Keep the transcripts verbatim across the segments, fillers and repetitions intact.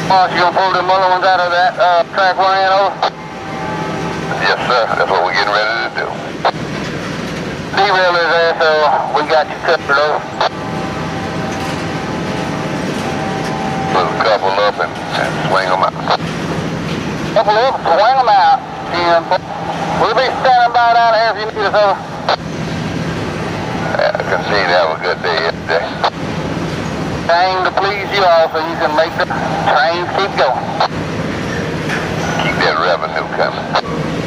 Boss, you gonna pull them other ones out of that uh, track one in over? Yes, sir. That's what we're getting ready to do. Derail is there, so we got you covered over. Put a couple up and, and swing them out. Couple up, swing them out. And we'll be standing by down here if you need us over. Yeah, I can see you have a good day yesterday. Trying to please you all so you can make the trains keep going. Keep that revenue coming.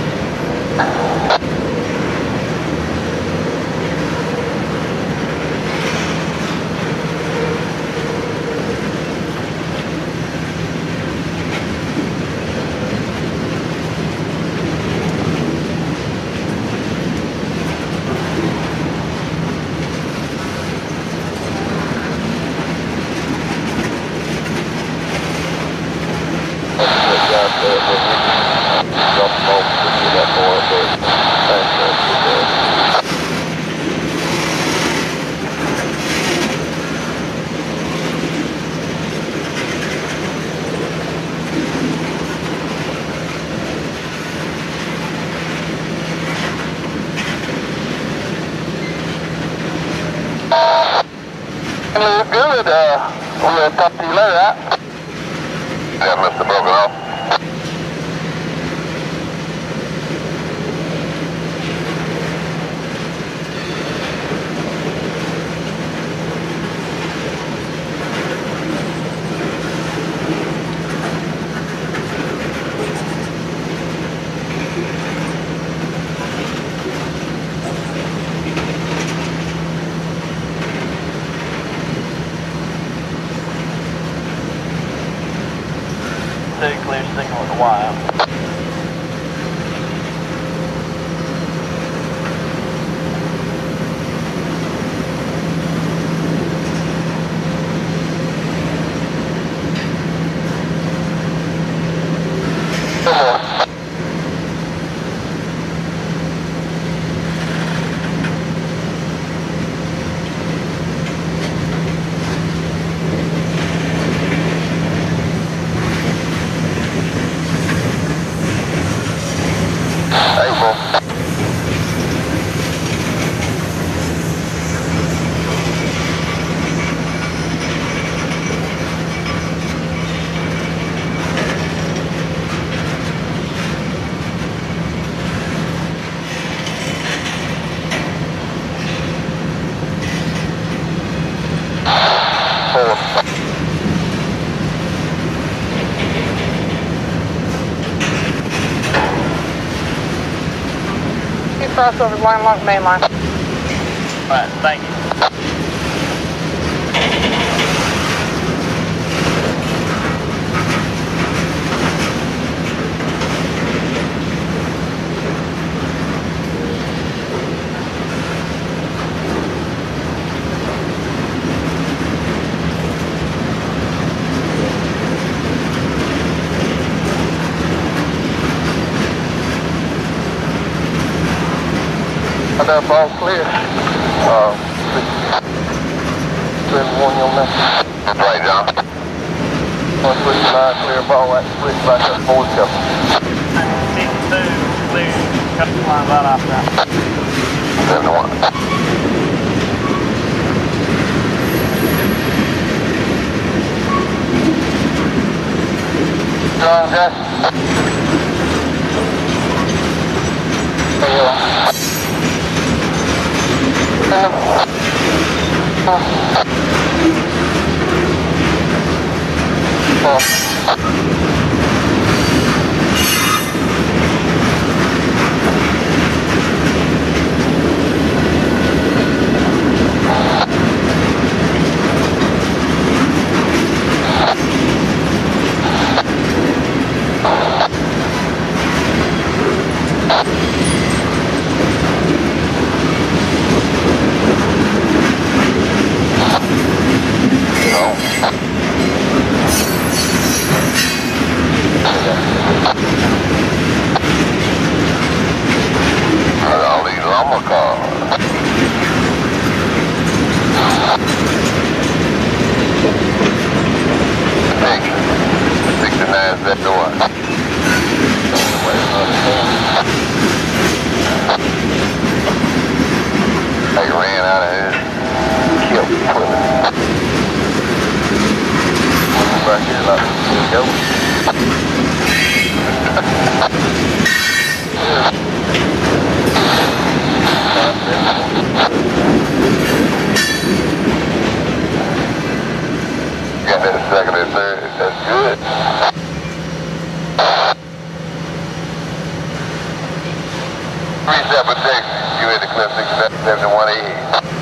Look good. Uh, we'll talk to you later, right? Yeah, Mister Broken off. Clear signal at the Y. Crossover line along the main line. Alright, thank you. Up all clear. Uh, three one your message. Right, John. One three nine clear ball at switch back up forward couple. fifty-two clear. Cut the line right off now. Seven one. John, Jack. There you are. Uh, uh, uh. seventy-one. They ran out of here. Killed the toilet. Back here, like, let's go. Got that second and third. That's good. three seven six, you hit the clip six seven one E.